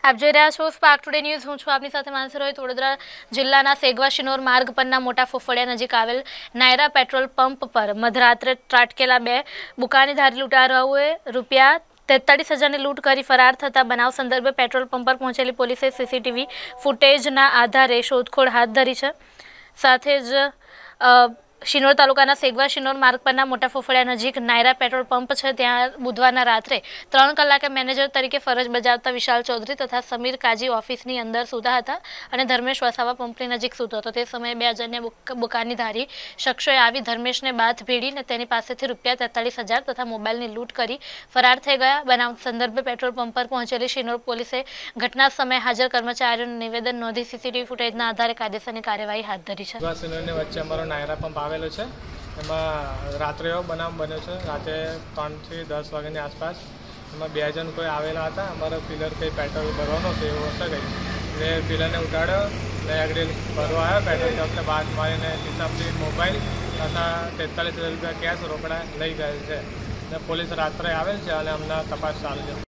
આપ જોઈ રહ્યા છો સ્પાર્ક ટુડે ન્યૂઝ। હું છું આપની સાથે માનસી રોહિત। વડોદરા જિલ્લાના સેગવા-શિનોર માર્ગ પરના મોટા ફોફળિયા નજીક આવેલ નાયરા પેટ્રોલ પંપ પર મધરાત્રે ત્રાટકેલા બે બુકાનીધારી લૂંટારુઓએ રૂપિયા 43,000ની લૂંટ કરી ફરાર થતા બનાવ સંદર્ભે પેટ્રોલ પંપ પર પહોંચેલી પોલીસે સીસીટીવી ફૂટેજના આધારે શોધખોળ હાથ ધરી છે। સાથે જ શિનોર તાલુકાના સેગવા-શિનોર માર્ગ પરના મોટા ફોફળિયા નજીક નાયરા પેટ્રોલ પંપ છે, ત્યાં બુધવારના રાત્રે 3 કલાકે મેનેજર તરીકે ફરજ બજાવતા વિશાલ ચૌધરી તથા સમીર કાજી ઓફિસની અંદર સૂતા હતા અને ધર્મેશ વસાવા પંપની નજીક સૂતો હતો। તે સમયે બે અજાણ્યા બુકાનીધારી શખ્સોએ આવી ધર્મેશને બાથ ભીડીને તેની પાસેથી રૂપિયા 43,000 તથા મોબાઈલની લૂંટ કરી ફરાર થઈ ગયા। બનાવ સંદર્ભે પેટ્રોલ પંપ પર પહોંચેલી શિનોર પોલીસે ઘટના સમયે હાજર કર્મચારીઓનું નિવેદન નોંધી સીસીટીવી ફૂટેજના આધારે કાયદેસરની કાર્યવાહી હાથ ધરી છે। વચ્ચે અમારો નાયરા પંપ આવેલો છે, એમાં રાત્રે એવો બનાવ બન્યો છે। રાતે 3 થી 10 વાગ્યાની આસપાસ એમાં 2 જણ કોઈ આવેલા હતા। અમારો પિલર કંઈ પેટ્રોલ ભરવાનો હતો એવો હશે કંઈ, એટલે પિલરને ઉડાડ્યો ને આગળ ભરવા આવ્યો પેટ્રોલ પંપને બાદ મારીને હિસાબથી મોબાઈલ તથા 43,000 રૂપિયા કેશ રોકડા લઈ ગયેલ છે ને પોલીસ રાત્રે આવેલ છે અને અમને તપાસ ચાલુ છે।